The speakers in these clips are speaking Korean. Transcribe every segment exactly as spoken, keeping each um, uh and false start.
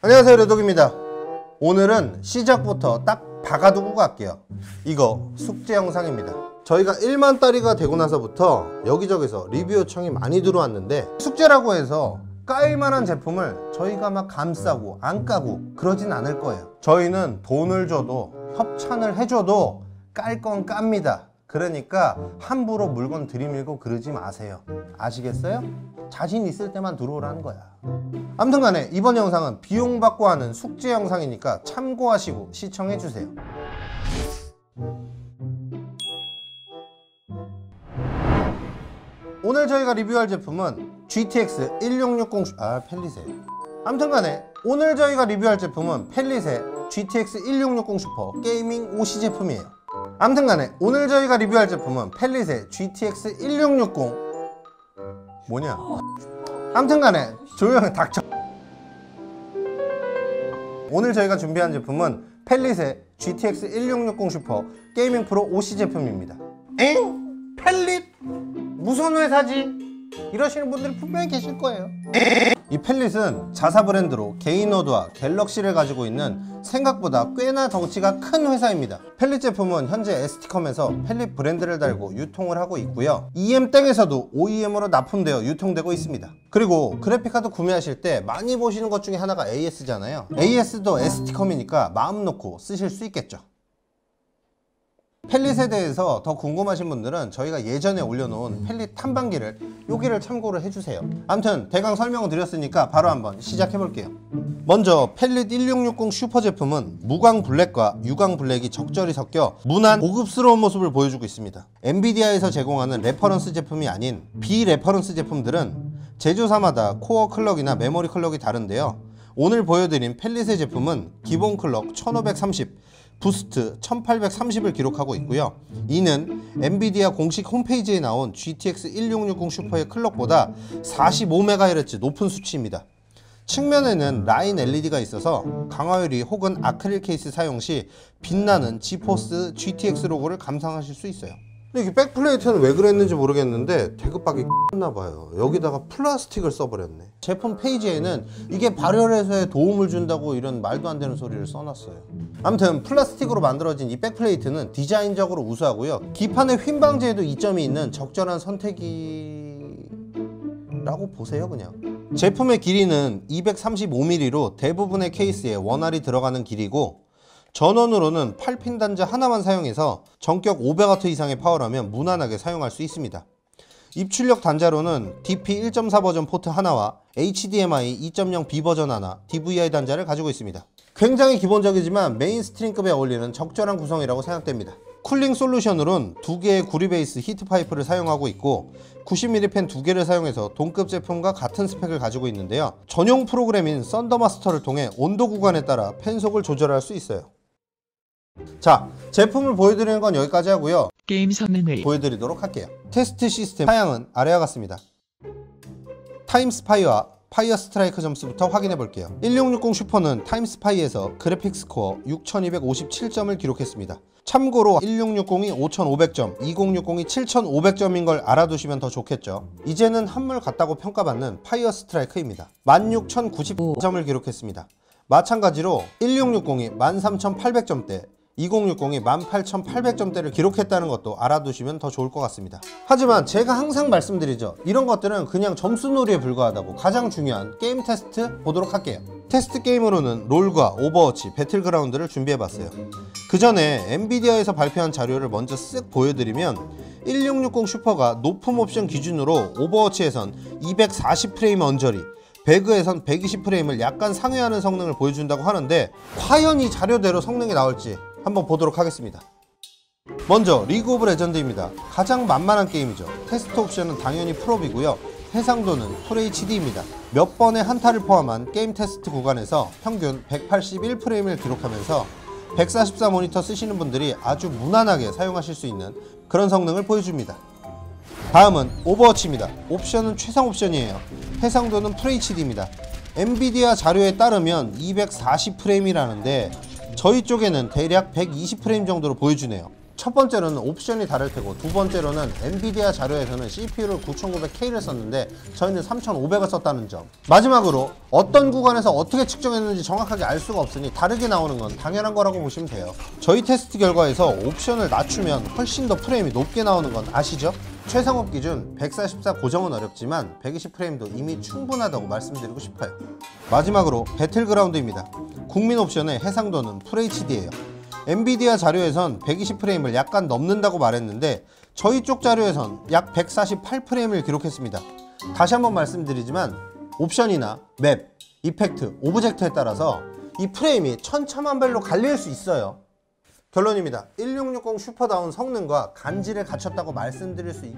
안녕하세요, 르독입니다. 오늘은 시작부터 딱 박아두고 갈게요. 이거 숙제 영상입니다. 저희가 일만 따리가 되고 나서부터 여기저기서 리뷰 요청이 많이 들어왔는데, 숙제라고 해서 까일만한 제품을 저희가 막 감싸고 안 까고 그러진 않을 거예요. 저희는 돈을 줘도 협찬을 해줘도 깔 건 깝니다. 그러니까 함부로 물건 들이밀고 그러지 마세요. 아시겠어요? 자신 있을 때만 들어오라는 거야. 아무튼 간에 이번 영상은 비용 받고 하는 숙제 영상이니까 참고하시고 시청해주세요. 오늘 저희가 리뷰할 제품은 지티엑스 일육육공 아 펠리세 아무튼 간에 오늘 저희가 리뷰할 제품은 펠리세 지티엑스 일육육공 슈퍼 게이밍 오씨 제품이에요. 아무튼 간에 오늘 저희가 리뷰할 제품은 펠리세 지티엑스 일육육공 뭐냐? 아무튼 간에 조용히 닥쳐. 오늘 저희가 준비한 제품은 펠리세 지티엑스 일육육공 슈퍼 게이밍 프로 오씨 제품입니다. 엥? 펠릿? 무슨 회사지? 이러시는 분들이 분명히 계실 거예요. 이 펠릿은 자사 브랜드로 게이너드와 갤럭시를 가지고 있는 생각보다 꽤나 덩치가 큰 회사입니다. 펠릿 제품은 현재 에스티컴에서 펠릿 브랜드를 달고 유통을 하고 있고요, 이엠땡에서도 오이엠으로 납품되어 유통되고 있습니다. 그리고 그래픽카드 구매하실 때 많이 보시는 것 중에 하나가 에이에스잖아요. 에이에스도 에스티컴이니까 마음 놓고 쓰실 수 있겠죠. 펠릿에 대해서 더 궁금하신 분들은 저희가 예전에 올려놓은 펠릿 탐방기를 여기를 참고를 해주세요. 아무튼 대강 설명을 드렸으니까 바로 한번 시작해 볼게요. 먼저 펠릿 일육육공 슈퍼 제품은 무광 블랙과 유광 블랙이 적절히 섞여 무난 고급스러운 모습을 보여주고 있습니다. 엔비디아에서 제공하는 레퍼런스 제품이 아닌 비레퍼런스 제품들은 제조사마다 코어 클럭이나 메모리 클럭이 다른데요, 오늘 보여드린 펠릿의 제품은 기본 클럭 천오백삼십, 부스트 천팔백삼십을 기록하고 있고요. 이는 엔비디아 공식 홈페이지에 나온 지티엑스 일육육공 슈퍼의 클럭보다 사십오 메가헤르츠 높은 수치입니다. 측면에는 라인 엘이디가 있어서 강화유리 혹은 아크릴 케이스 사용 시 빛나는 지포스 지티엑스 로고를 감상하실 수 있어요. 근데 이게 백플레이트는 왜 그랬는지 모르겠는데 태급박이 X나봐요. 여기다가 플라스틱을 써버렸네. 제품 페이지에는 이게 발열해소에 도움을 준다고 이런 말도 안 되는 소리를 써놨어요. 아무튼 플라스틱으로 만들어진 이 백플레이트는 디자인적으로 우수하고요, 기판의 휜 방지에도 이점이 있는 적절한 선택이라고 보세요. 그냥 제품의 길이는 이백삼십오 밀리미터로 대부분의 케이스에 원알이 들어가는 길이고, 전원으로는 팔 핀 단자 하나만 사용해서 전격 오백 와트 이상의 파워라면 무난하게 사용할 수 있습니다. 입출력 단자로는 디피 일 점 사 버전 포트 하나와 에이치디엠아이 이 점 영 비 버전 하나, 디브이아이 단자를 가지고 있습니다. 굉장히 기본적이지만 메인스트림급에 어울리는 적절한 구성이라고 생각됩니다. 쿨링 솔루션으로는 두 개의 구리베이스 히트파이프를 사용하고 있고, 구십 밀리미터 팬 두 개를 사용해서 동급 제품과 같은 스펙을 가지고 있는데요, 전용 프로그램인 썬더마스터를 통해 온도 구간에 따라 팬속을 조절할 수 있어요. 자, 제품을 보여드리는 건 여기까지 하고요, 게임 성능을 보여드리도록 할게요. 테스트 시스템 사양은 아래와 같습니다. 타임스파이와 파이어 스트라이크 점수부터 확인해 볼게요. 일육육공 슈퍼는 타임스파이에서 그래픽 스코어 육천이백오십칠 점을 기록했습니다. 참고로 일육육공이 오천오백 점, 이공육공이 칠천오백 점인 걸 알아두시면 더 좋겠죠. 이제는 한물 같다고 평가받는 파이어 스트라이크입니다. 만 육천구십오 점을 기록했습니다. 마찬가지로 일육육공이 만 삼천팔백 점대, 이공육공이 만 팔천팔백 점대를 기록했다는 것도 알아두시면 더 좋을 것 같습니다. 하지만 제가 항상 말씀드리죠, 이런 것들은 그냥 점수놀이에 불과하다고. 가장 중요한 게임 테스트 보도록 할게요. 테스트 게임으로는 롤과 오버워치, 배틀그라운드를 준비해봤어요. 그 전에 엔비디아에서 발표한 자료를 먼저 쓱 보여드리면, 일육육공 슈퍼가 높음 옵션 기준으로 오버워치에선 이백사십 프레임 언저리, 배그에선 백이십 프레임을 약간 상회하는 성능을 보여준다고 하는데, 과연 이 자료대로 성능이 나올지 한번 보도록 하겠습니다. 먼저 리그 오브 레전드입니다. 가장 만만한 게임이죠. 테스트 옵션은 당연히 풀업이고요, 해상도는 풀에이치디입니다. 몇 번의 한타를 포함한 게임 테스트 구간에서 평균 백팔십일 프레임을 기록하면서 백사십사 모니터 쓰시는 분들이 아주 무난하게 사용하실 수 있는 그런 성능을 보여줍니다. 다음은 오버워치입니다. 옵션은 최상 옵션이에요. 해상도는 풀에이치디입니다. 엔비디아 자료에 따르면 이백사십 프레임이라는데 저희 쪽에는 대략 백이십 프레임 정도로 보여주네요. 첫 번째로는 옵션이 다를 테고, 두 번째로는 엔비디아 자료에서는 씨피유를 구천구백 케이를 썼는데 저희는 삼천오백을 썼다는 점. 마지막으로 어떤 구간에서 어떻게 측정했는지 정확하게 알 수가 없으니 다르게 나오는 건 당연한 거라고 보시면 돼요. 저희 테스트 결과에서 옵션을 낮추면 훨씬 더 프레임이 높게 나오는 건 아시죠? 최상업 기준 백사십사 고정은 어렵지만 백이십 프레임도 이미 충분하다고 말씀드리고 싶어요. 마지막으로 배틀그라운드입니다. 국민 옵션의 해상도는 풀에이치디예요. 엔비디아 자료에선 백이십 프레임을 약간 넘는다고 말했는데 저희 쪽 자료에선 약 백사십팔 프레임을 기록했습니다. 다시 한번 말씀드리지만 옵션이나 맵, 이펙트, 오브젝트에 따라서 이 프레임이 천차만별로 갈릴 수 있어요. 결론입니다. 일육육공 슈퍼다운 성능과 간지를 갖췄다고 말씀드릴 수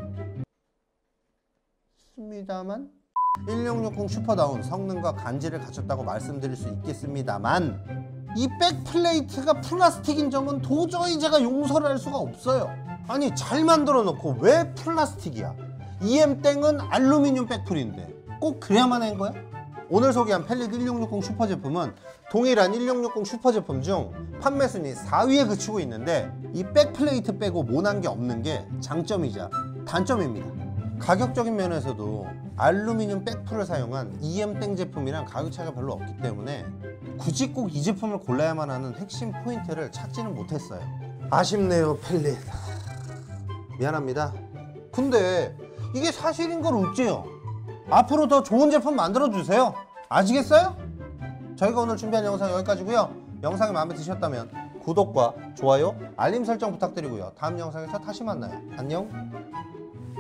있겠습니다만 일육육공 슈퍼다운 성능과 간지를 갖췄다고 말씀드릴 수 있겠습니다만 이 백플레이트가 플라스틱인 점은 도저히 제가 용서를 할 수가 없어요. 아니 잘 만들어 놓고 왜 플라스틱이야? 이엠땡은 알루미늄 백플인데 꼭 그래야만 한 거야? 오늘 소개한 펠릿 일육육공 슈퍼 제품은 동일한 일육육공 슈퍼 제품 중 판매 순위 사 위에 그치고 있는데 이 백플레이트 빼고 못한 게 없는 게 장점이자 단점입니다. 가격적인 면에서도 알루미늄 백플을 사용한 이엠땡 제품이랑 가격 차이가 별로 없기 때문에 굳이 꼭 이 제품을 골라야만 하는 핵심 포인트를 찾지는 못했어요. 아쉽네요, 펠릿. 미안합니다. 근데 이게 사실인 걸 어째요? 앞으로 더 좋은 제품 만들어주세요. 아시겠어요? 저희가 오늘 준비한 영상 여기까지고요. 영상이 마음에 드셨다면 구독과 좋아요, 알림 설정 부탁드리고요. 다음 영상에서 다시 만나요. 안녕.